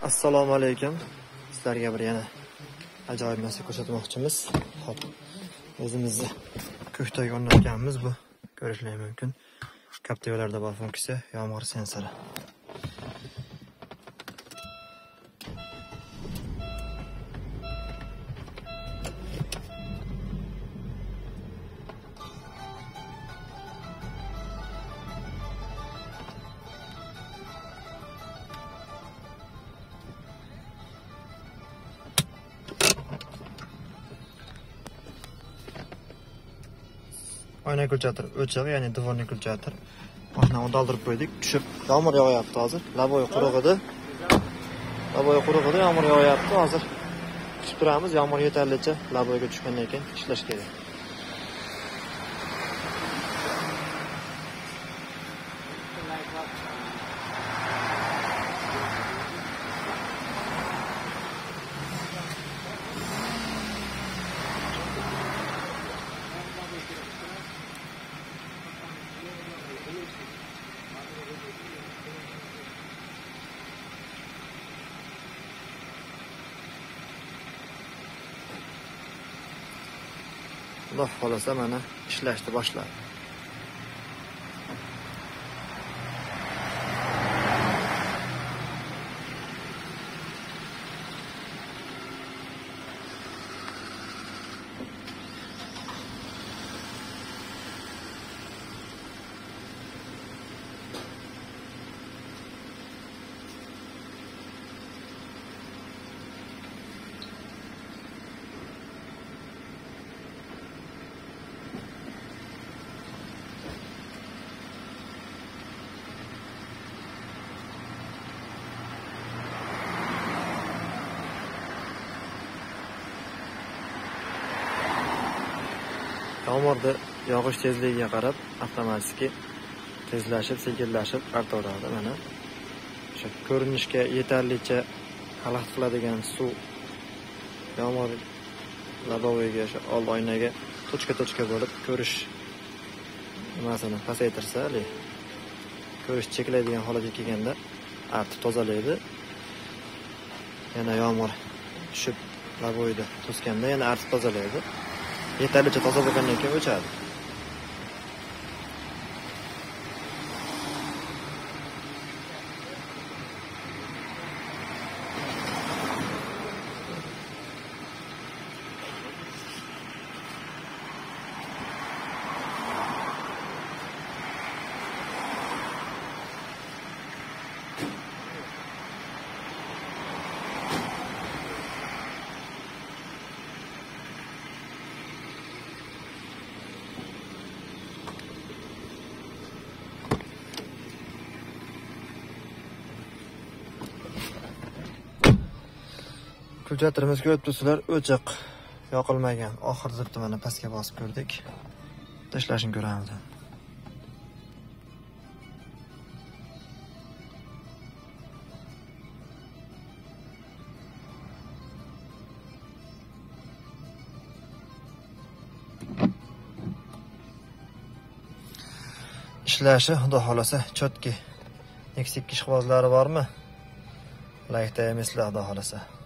Assalomu alaykum. Sizlarga bir yana ajoyib narsa ko'rsatmoqchimiz. Hop. O'zimizni ko'ktaga o'rnatganmiz bu. Ko'rishingiz mumkin. Kaptivalarda bor funksiya yomg'ir sensori. Oyna kulchatir o'chig'i, ya'ni divorni kulchatir. Mashinani o'ndirib qo'ydik. Tushib, yomg'ir yog'yapti hozir. Laboy quruq edi. Yomg'ir yog'yapti hozir. Kutib turamiz, yomg'ir yetarlicha laboyga tushgandan keyin ishlash kerak. Xudo xolasa mana ishlashni boshladi. Yomg'irda yog'ish tezligiga qarab avtomatik tezlashib, sekinlashib artaveradi. Mana o'sha ko'rinishga yetarlicha xalaqit qiladigan suv yomg'ir laboviga, o'sha old oynaga tochka bo'lib ko'rish nimasini pasaytirsa, ko'rish cheklaydigan holatga kelganda artib tozalaydi. Yana yomg'ir tushib laboyda to'skanda yana artib tozalaydi. Yetarlicha toza bo'lgandan keyin o'chadi. Kulchatirimiz ko'rib turibsizlar, o'chiq, yoqilmagan. Oxir zirtni mana pastga bosib ko'rdik. Tashlashini ko'ramiz. Ishlashi, xudo xolasa, chotki. Eksik ishqibozlari bormi? Like da emaslar, xudo xolasa.